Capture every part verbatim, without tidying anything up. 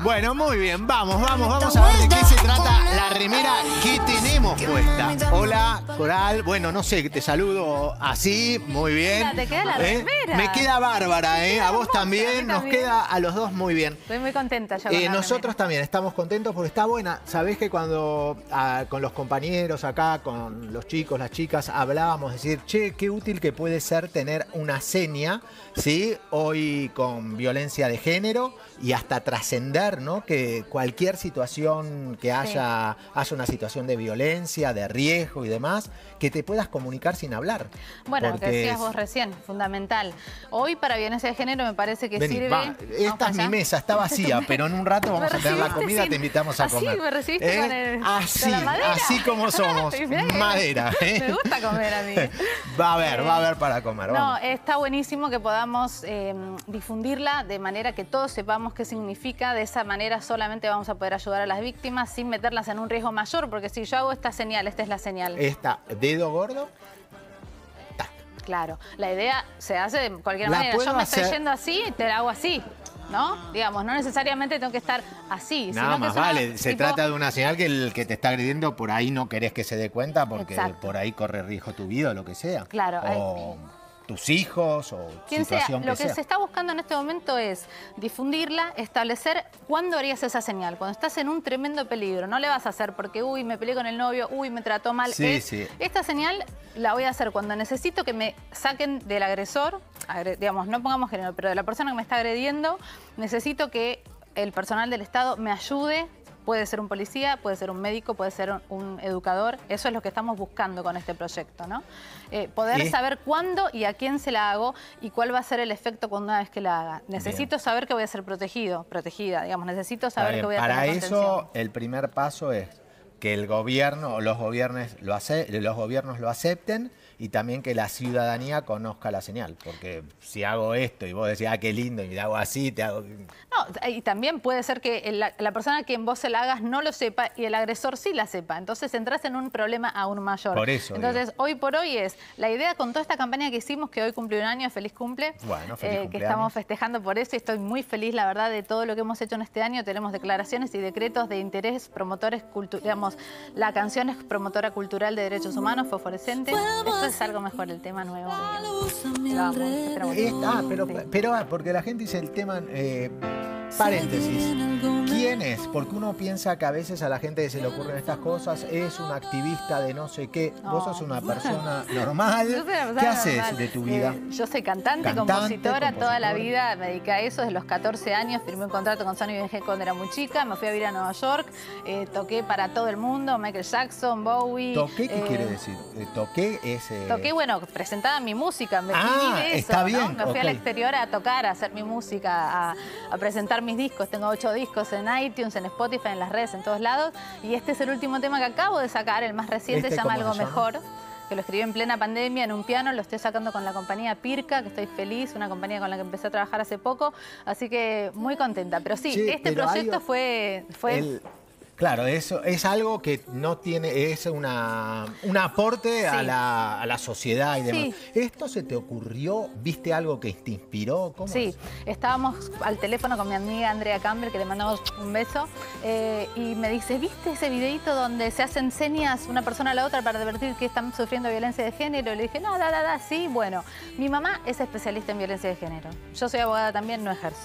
Bueno, muy bien, vamos, vamos, vamos a ver de qué se trata la remera que tenemos puesta. Hola, Coral. Bueno, no sé, te saludo así, muy bien. Mira, te queda la ¿Eh? remera. Me queda bárbara, ¿eh? A vos también, nos queda a los dos muy bien. Estoy muy contenta ya con Eh, la nosotros remera. también estamos contentos porque está buena. Sabés que cuando ah, con los compañeros acá, con los chicos, las chicas, hablábamos, decir, che, qué útil que puede ser tener una seña, ¿sí? Hoy con violencia de género y hasta trascender, ¿no? Que cualquier situación que haya, sí. haya una situación de violencia, de riesgo y demás, que te puedas comunicar sin hablar. Bueno, lo que decías es... vos recién, fundamental. Hoy para violencia de género me parece que Vení, sirve... va. Esta es mi mesa, está vacía, pero en un rato vamos a tener la comida, sin... te invitamos a comer. Así me recibiste ¿Eh? con, el... así, con la madera. Así como somos, madera. ¿eh? Me gusta comer a mí. Va a haber, eh, va a haber para comer. No, vamos. Está buenísimo que podamos eh, difundirla de manera que todos sepamos qué significa. De esa manera solamente vamos a poder ayudar a las víctimas sin meterlas en un riesgo mayor, porque si yo hago esta señal, esta es la señal. Esta, dedo gordo. Claro, la idea se hace de cualquier la manera. Yo me hacer... estoy yendo así y te la hago así, ¿no? Digamos, no necesariamente tengo que estar así. Nada sino más que vale, una, se tipo... trata de una señal que el que te está agrediendo por ahí no querés que se dé cuenta porque Exacto. por ahí corre riesgo tu vida o lo que sea. Claro. O hay... tus hijos o Quien situación sea, lo que que sea. se está buscando en este momento es difundirla, establecer cuándo harías esa señal. Cuando estás en un tremendo peligro, no le vas a hacer porque, uy, me peleé con el novio, uy, me trató mal. Sí, es, sí. Esta señal la voy a hacer cuando necesito que me saquen del agresor, agre, digamos, no pongamos género, pero de la persona que me está agrediendo, necesito que el personal del Estado me ayude. Puede ser un policía, puede ser un médico, puede ser un, un educador. Eso es lo que estamos buscando con este proyecto, ¿no? Eh, poder ¿Sí? saber cuándo y a quién se la hago y cuál va a ser el efecto cuando una vez que la haga. Necesito bien. saber que voy a ser protegido, protegida, digamos. Necesito saber que voy a Para tener eso, contención. el primer paso es que el gobierno o los gobiernos lo, hace, los gobiernos lo acepten y también que la ciudadanía conozca la señal. Porque si hago esto y vos decís, ah, qué lindo, y me hago así, te hago... No, y también puede ser que la, la persona a quien vos se la hagas no lo sepa y el agresor sí la sepa. Entonces entras en un problema aún mayor. Por eso. Entonces, digo. hoy por hoy es la idea con toda esta campaña que hicimos, que hoy cumplió un año, feliz cumple. Bueno, feliz eh, Que estamos festejando por eso y estoy muy feliz, la verdad, de todo lo que hemos hecho en este año. Tenemos declaraciones y decretos de interés, promotores, digamos, la canción es promotora cultural de derechos humanos, fosforescente. Esto es algo mejor, el tema nuevo. Digamos. Vamos, es, ah, pero, sí. pero ah, porque la gente dice el tema... Eh, paréntesis, ¿quién es? Porque uno piensa que a veces a la gente se le ocurren estas cosas, es un activista de no sé qué, no. Vos sos una persona normal, una persona ¿qué haces normal. de tu vida? Eh, yo soy cantante, cantante compositora, compositora, toda la vida me dediqué a eso, desde los catorce años, firmé un contrato con Sony B M G cuando era muy chica, me fui a vivir a Nueva York, eh, toqué para todo el mundo, Michael Jackson, Bowie. ¿Toqué qué eh, quiere decir? ¿Toqué ese...? Toqué, bueno, presentaba mi música, me ah, viví de eso, está bien, ¿no? Me fui okay. al exterior a tocar, a hacer mi música, a, a presentar mis discos. Tengo ocho discos en iTunes, en Spotify, en las redes, en todos lados. Y este es el último tema que acabo de sacar, el más reciente, ¿Este se llama Algo se llama? Mejor, que lo escribí en plena pandemia en un piano. Lo estoy sacando con la compañía Pirca, que estoy feliz, una compañía con la que empecé a trabajar hace poco. Así que muy contenta. Pero sí, sí este pero proyecto hay... fue... fue... El... Claro, eso es algo que no tiene, es una, un aporte sí. a, la, a la sociedad y demás. Sí. ¿Esto se te ocurrió? ¿Viste algo que te inspiró? ¿Cómo sí, es? Estábamos al teléfono con mi amiga Andrea Campbell, que le mandamos un beso, eh, y me dice, ¿viste ese videito donde se hacen señas una persona a la otra para advertir que están sufriendo violencia de género? Le dije, no, da, da, da, sí, bueno. Mi mamá es especialista en violencia de género. Yo soy abogada también, no ejerzo.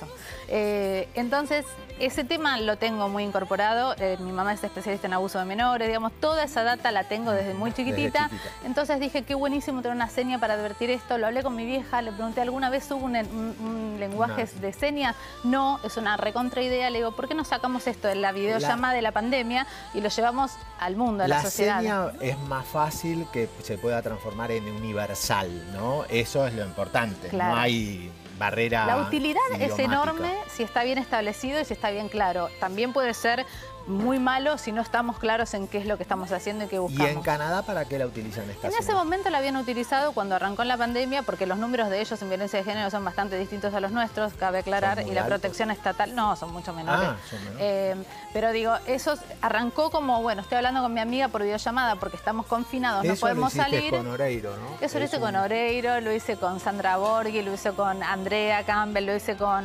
Eh, entonces, ese tema lo tengo muy incorporado. Eh, Mi mamá es especialista en abuso de menores, digamos, toda esa data la tengo desde muy chiquitita. Desde chiquita. Entonces dije, qué buenísimo tener una seña para advertir esto. Lo hablé con mi vieja, le pregunté, ¿alguna vez hubo un, un, un lenguaje no. de señas? No, es una recontra idea. Le digo, ¿por qué no sacamos esto de la videollamada la... de la pandemia y lo llevamos al mundo, a la, la sociedad? La seña es más fácil que se pueda transformar en universal, ¿no? Eso es lo importante. Claro. No hay... barrera La utilidad idiomática. Es enorme si está bien establecido y si está bien claro. También puede ser muy malo si no estamos claros en qué es lo que estamos haciendo y qué buscamos. ¿Y en Canadá para qué la utilizan esta En señal? ese momento la habían utilizado cuando arrancó la pandemia, porque los números de ellos en violencia de género son bastante distintos a los nuestros, cabe aclarar, y la altos. protección estatal, no, son mucho menores. Ah, son menores. Eh, pero digo, eso arrancó como, bueno, estoy hablando con mi amiga por videollamada porque estamos confinados, eso no podemos lo hiciste salir. Con Oreiro, ¿no? Eso lo hice con Oreiro, lo hice con Sandra Borghi, lo hice con Andrea Campbell, lo hice con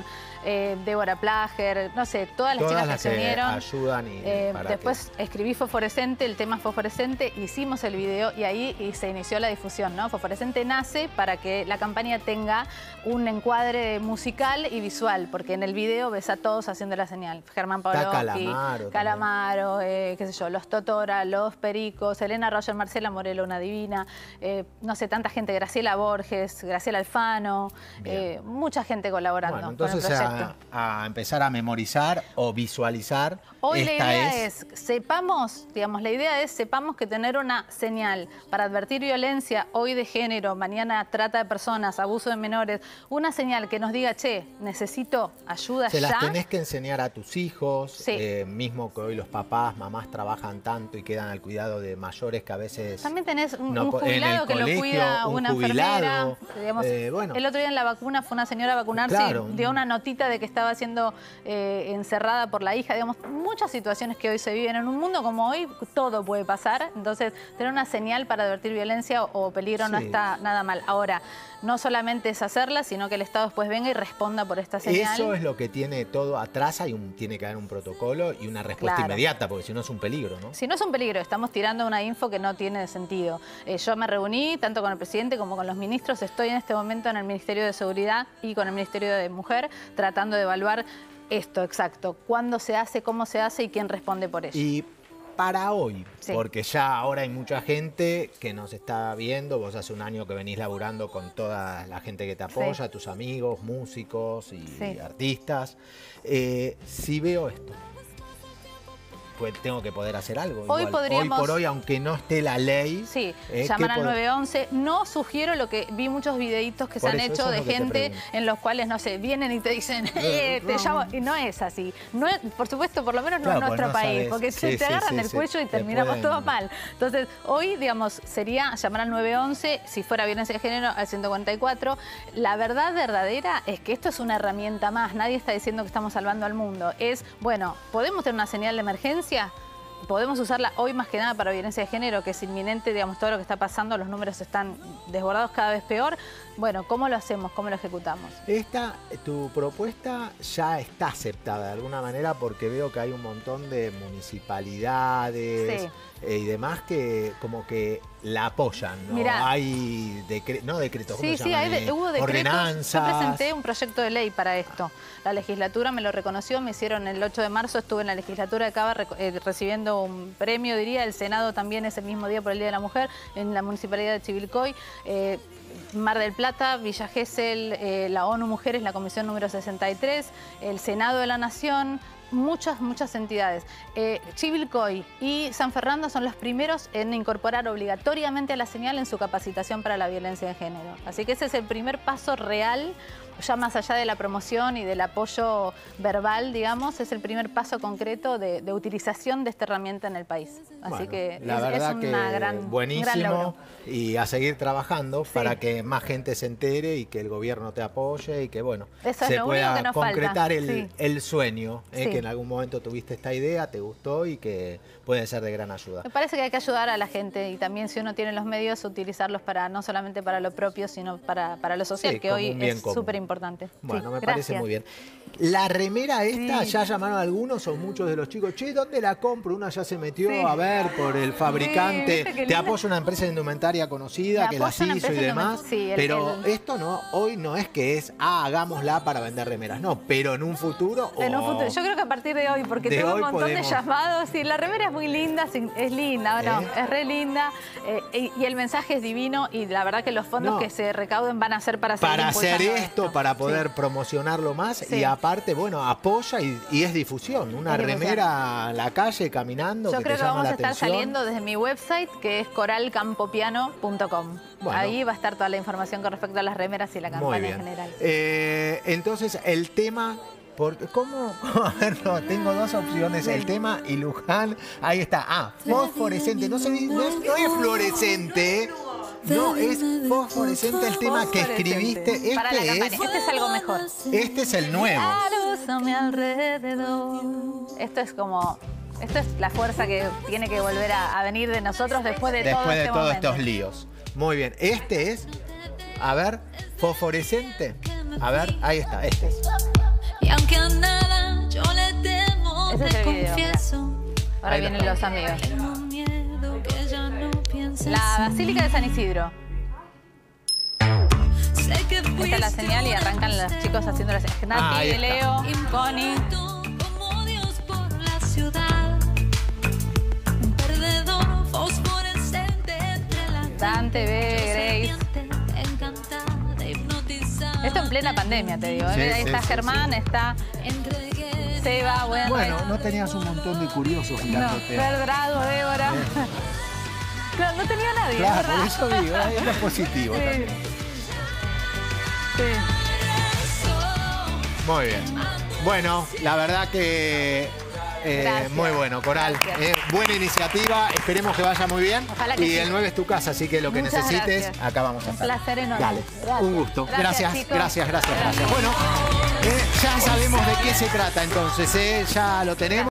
eh, Débora Plager, no sé, todas las Todas chicas las que se unieron. ayudan y Eh, para después que... escribí Fosforescente, el tema Fosforescente, hicimos el video y ahí y se inició la difusión, ¿no? Fosforescente nace para que la campaña tenga un encuadre musical y visual, porque en el video ves a todos haciendo la señal. Germán Pavlovsky, Calamaro, Calamaro eh, qué sé yo, los Totora, los Pericos, Elena Roger, Marcela Morelo, una divina, eh, no sé, tanta gente, Graciela Borges, Graciela Alfano, eh, mucha gente colaborando bueno, con el entonces proyecto. a, a empezar a memorizar o visualizar. Hoy Esta la idea es... es, sepamos, digamos, la idea es, sepamos que tener una señal para advertir violencia, hoy de género, mañana trata de personas, abuso de menores, una señal que nos diga, che, necesito ayuda Se ya. las tenés que enseñar a tus hijos, Sí. eh, mismo que hoy los papás, mamás trabajan tanto y quedan al cuidado de mayores que a veces... También tenés un, no, un jubilado en el que colegio, lo cuida un una jubilado, enfermera. Digamos, eh, bueno. El otro día en la vacuna fue una señora a vacunarse Claro. y dio una notita de que estaba siendo eh, encerrada por la hija. Digamos, muchas situaciones que hoy se viven en un mundo como hoy, todo puede pasar. Entonces, tener una señal para advertir violencia o peligro no Sí. está nada mal. Ahora, no solamente es hacerla, sino que el Estado después venga y responda por esta señal. Eso es lo que tiene todo atrás, hay un, tiene que haber un protocolo y una respuesta Claro. inmediata, porque si no es un peligro, ¿no? Si no es un peligro, estamos tirando una info que no tiene sentido. Eh, yo me reuní tanto con el presidente como con los ministros. Estoy en este momento en el Ministerio de Seguridad y con el Ministerio de Mujer tratando de evaluar esto exacto. Cuándo se hace, cómo se hace y quién responde por ello. Y para hoy, Sí. porque ya ahora hay mucha gente que nos está viendo, vos hace un año que venís laburando con toda la gente que te apoya, Sí. tus amigos, músicos y Sí. artistas. Eh, si veo esto, pues tengo que poder hacer algo. Hoy igual. podríamos- Hoy por hoy, aunque no esté la ley... Sí, eh, llamar ¿qué al pod- nueve once. No sugiero lo que vi muchos videitos que Por se han eso, hecho eso es de lo que te gente pregunto. en los cuales, no sé, vienen y te dicen, eh, te llamo. Y no es así. No es, por supuesto, por lo menos no Claro, en nuestro porque no país, sabes. porque Sí, se te sí, agarran sí, el sí. cuello y Te terminamos pueden- todo mal. Entonces, hoy, digamos, sería llamar al nueve once, si fuera violencia de género, al ciento cuarenta y cuatro. La verdad verdadera es que esto es una herramienta más. Nadie está diciendo que estamos salvando al mundo. Es, bueno, ¿podemos tener una señal de emergencia? Podemos usarla hoy más que nada para violencia de género, que es inminente, digamos, todo lo que está pasando, los números están desbordados cada vez peor. Bueno, ¿cómo lo hacemos? ¿Cómo lo ejecutamos? Esta, tu propuesta ya está aceptada de alguna manera porque veo que hay un montón de municipalidades Sí. eh, y demás que como que la apoyan, ¿no? Mirá. Hay decre- no decretos, ¿cómo Sí, se sí, llaman? hay de- Eh, hubo decretos. ordenanzas. Yo presenté un proyecto de ley para esto. La legislatura me lo reconoció, me hicieron el ocho de marzo, estuve en la legislatura de Cava reco- eh, recibiendo un premio, diría. El Senado también ese mismo día por el Día de la Mujer, en la Municipalidad de Chivilcoy. Eh, Mar del Plata, Villa Gesell, eh, la ONU Mujeres, la Comisión número sesenta y tres, el Senado de la Nación, muchas, muchas entidades. Eh, Chivilcoy y San Fernando son los primeros en incorporar obligatoriamente a la señal en su capacitación para la violencia de género. Así que ese es el primer paso real, ya más allá de la promoción y del apoyo verbal, digamos, es el primer paso concreto de, de utilización de esta herramienta en el país. Así Bueno, que la es, verdad es que una gran, un gran buenísimo logro. y a seguir trabajando Sí. para que más gente se entere y que el gobierno te apoye y que bueno Eso es se lo pueda único que nos concretar falta. el, Sí. el sueño, eh, Sí. que en algún momento tuviste esta idea, te gustó y que puede ser de gran ayuda. Me parece que hay que ayudar a la gente y también si uno tiene los medios, utilizarlos para no solamente para lo propio, sino para, para lo social, Sí, que como hoy un bien es común. súper importante. Bueno, Sí, me gracias. parece muy bien. La remera esta, Sí. ya llamaron algunos o muchos de los chicos, che, ¿dónde la compro? Una ya se metió Sí. a ver por el fabricante. ¿viste qué Te linda? apoya una empresa de indumentaria conocida Me que las apoya una hizo y empresa de demás. indument- sí, el- pero el- esto no, hoy no es que es, ah, hagámosla para vender remeras. No, pero en un futuro... En un oh, futuro, yo creo que a partir de hoy, porque De tuve un hoy montón podemos- de llamados, y la remera es muy linda, sí, es linda, ¿no? ¿Eh? Es re linda, eh, y, y el mensaje es divino, y la verdad que los fondos No. que se recauden van a ser para seguir Para hacer impulsando esto, para poder promocionarlo más Sí. y aparte, bueno, apoya y, y es difusión. Una Es difusión. remera a la calle caminando Yo que creo te que llama vamos la a estar atención. saliendo desde mi website, que es coral campopiano punto com. Bueno. Ahí va a estar toda la información con respecto a las remeras y la Muy campaña bien. en general. Eh, entonces, el tema... Por, ¿Cómo? A ver, no, tengo dos opciones. El tema y Luján. Ahí está. Ah, fosforescente. No, se, di- no, es- no es fluorescente. No, es fosforescente el tema que escribiste. Este Para la campaña. es, Este es algo mejor. este es el nuevo. La luz a mi alrededor. Esto es como... Esto es la fuerza que tiene que volver a, a venir de nosotros después de todo Después de este todos momento. estos líos. Muy bien. Este es, a ver, fosforescente. A ver, ahí está, este es. aunque a nada yo le temo, Ese es te el video, confieso. Ahora Ahí vienen lo- los amigos. Tengo miedo que ya no pienses La en Basílica de San Isidro. mí. Sé que Esta es la fuiste señal y una arrancan los chicos haciendo la señal. Ah, ahí Nati, está. Leo, Connie. como Dios por la ciudad. Un perdedor fosforescente entre la Dante, B, Grace. encantada, hipnotizada. Esto en plena pandemia, te digo. Sí, Ahí sí, está sí, Germán, sí. está Entregué Seba, bueno. Bueno, no tenías un montón de curiosos No, mirándote. Fer Drago, Débora. Claro, no tenía nadie, Claro, es por verdad. eso digo, ahí es lo positivo Sí. también. Sí. Muy bien. Bueno, la verdad que eh, Gracias. muy bueno, Coral. Gracias. Eh, buena iniciativa, esperemos que vaya muy bien. Ojalá que y sí. el nueve es tu casa, así que lo que Muchas necesites, gracias. acá vamos a Un estar. placer enorme. Dale, Gracias. un gusto. Gracias, Gracias, chicos. gracias, gracias, gracias. Gracias. Bueno, eh, ya sabemos de qué se trata entonces, eh, ya lo tenemos.